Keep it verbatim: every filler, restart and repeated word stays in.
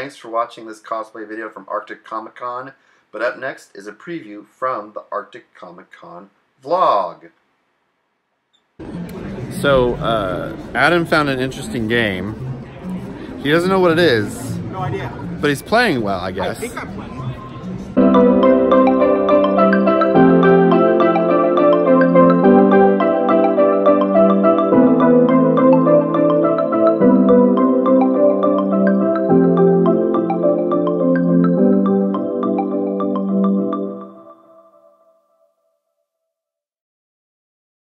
Thanks for watching this cosplay video from Arctic Comic Con. But up next is a preview from the Arctic Comic Con vlog. So, uh, Adam found an interesting game. He doesn't know what it is. No idea. But he's playing well, I guess. I think I'm playing.